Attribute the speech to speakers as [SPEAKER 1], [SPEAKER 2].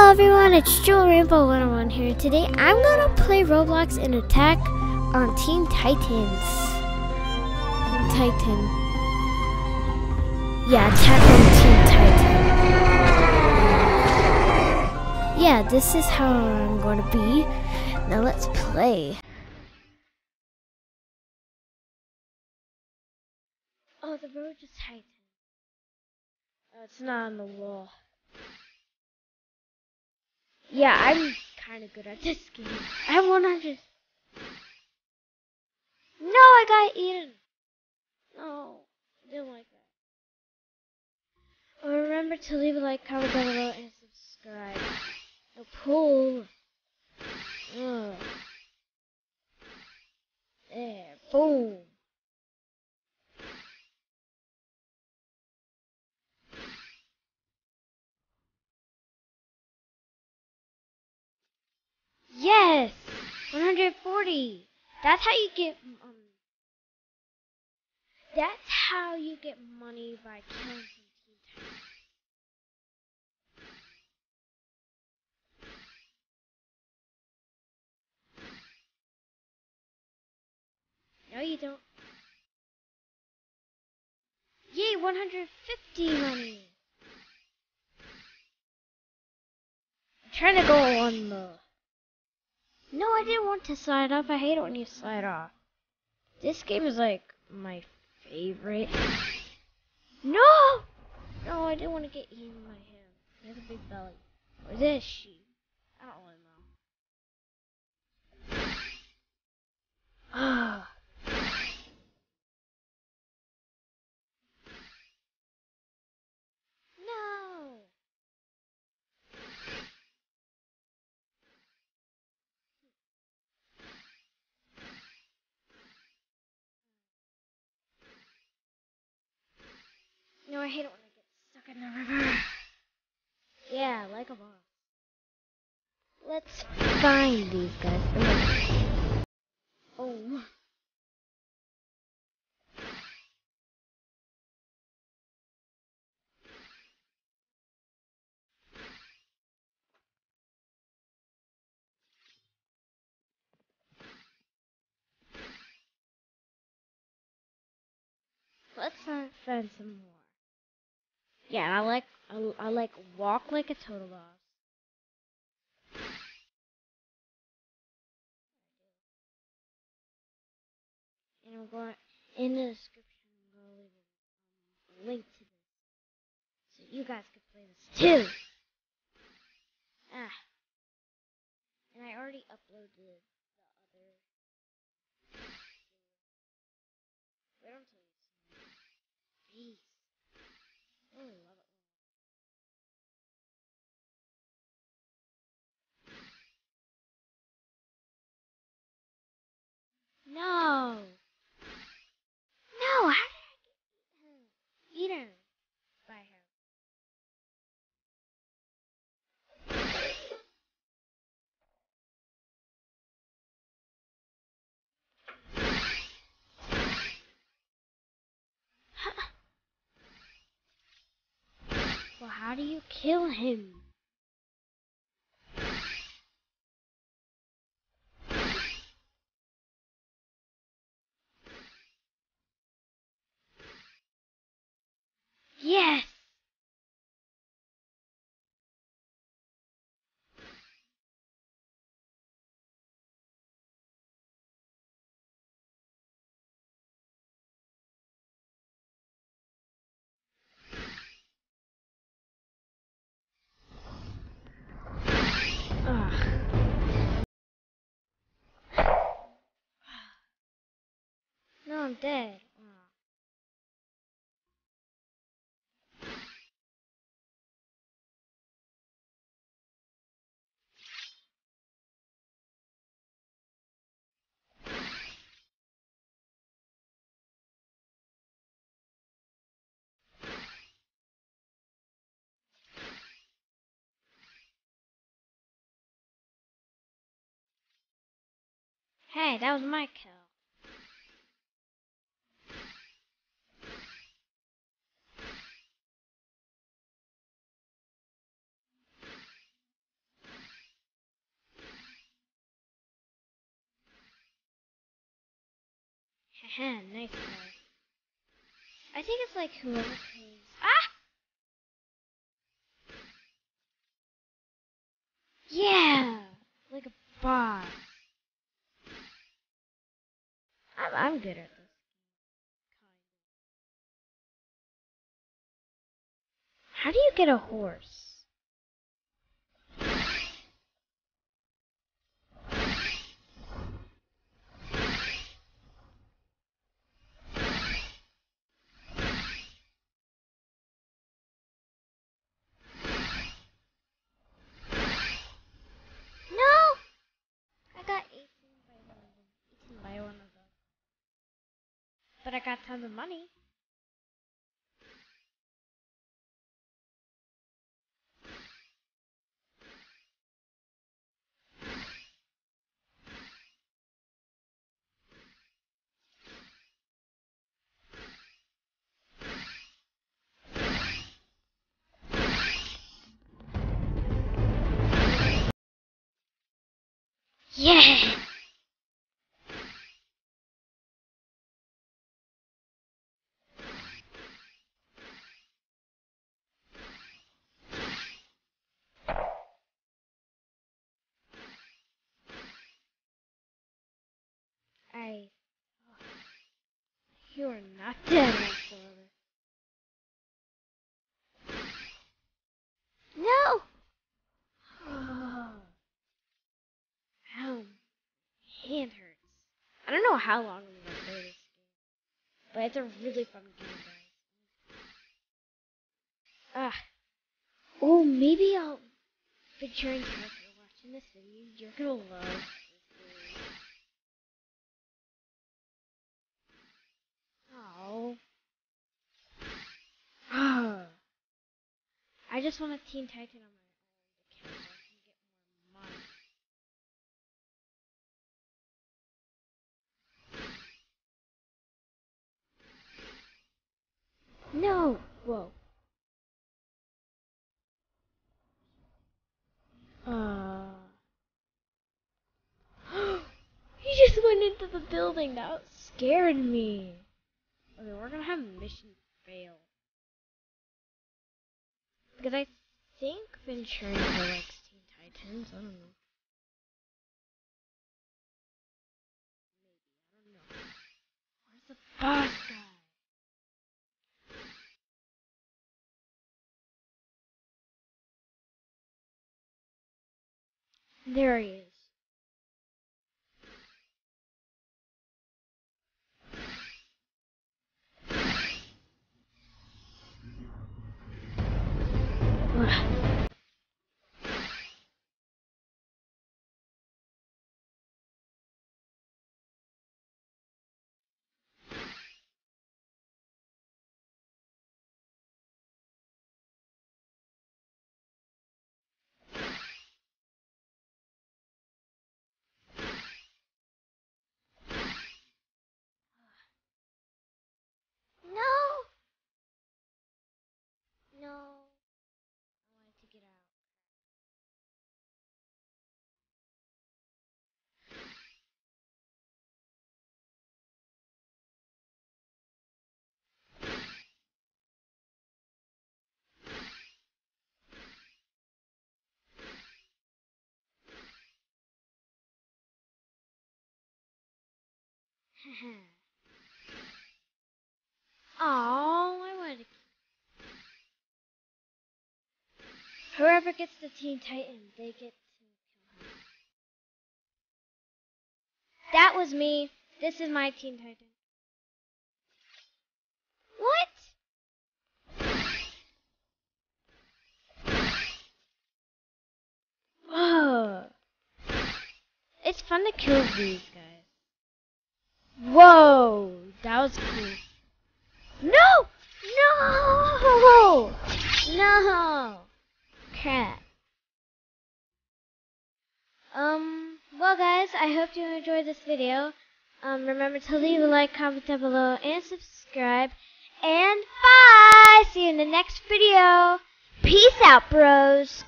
[SPEAKER 1] Hello everyone, it's Jewel Rainbow 101 here. Today I'm gonna play Roblox and attack on Teen Titans. Teen Titan. Yeah, attack on Teen Titan. Yeah, this is how I'm gonna be. Now let's play. Oh, the road is Titan. Oh, it's not on the wall. Yeah, I'm kind of good at this game. I have 100. No, I got eaten. No, I didn't like that. Oh, remember to leave a like, comment down below, and subscribe. No, pull. Ugh. There, boom. Yes, 140. That's how you get. That's how you get money by killing some Teen Titans. No, you don't. Yay, 150 money. I'm trying to go on the. No, I didn't want to slide off. I hate it when you slide off. This game is like my favorite. No! No, I didn't want to get eaten by him. He has a big belly. Or is it a sheep? I don't really know. Ah. No! No, I hate it when I get stuck in the river. Yeah, like a boss. Let's find these guys. Oh. Let's find some more. Yeah, I like walk like a total boss. And I'm going in the description. I'm going to leave a link to this so you guys can play this too. Ah, and I already uploaded the other. Wait until you see beast. I love it. No, no, how did I get eaten by him? Well, how do you kill him? Yes! Ugh. No, I'm dead. Hey, that was my kill. Nice guy. I think it's like whoever pays. Ah! Yeah! Like a boss. I'm good at this. How do you get a horse? No! I got 18 by one of them. But I got tons of money. Yeah! I... You are not dead, my brother. No! Oh, ow. Hand hurts. I don't know how long I'm gonna play this game, but it's a really fun game, guys. Oh, maybe I'll venture into after watching this video. You're gonna love this game. Oh. I just want a Teen Titan on my own account so I can get more money. No! Whoa. He just went into the building. That scared me. Okay, we're gonna have mission fail. Because I think Venturing likes Teen Titans. I don't know. Where's the boss guy? There he is. No! No. I wanted to get out. Oh, I wanted to. Whoever gets the Teen Titan, they get to kill him. That was me. This is my Teen Titan. What? Whoa. It's fun to kill these guys. Whoa. That was cool. No! No! No! Crap. Well guys, I hope you enjoyed this video. Remember to leave a like, comment down below, and subscribe. And bye! See you in the next video. Peace out, bros.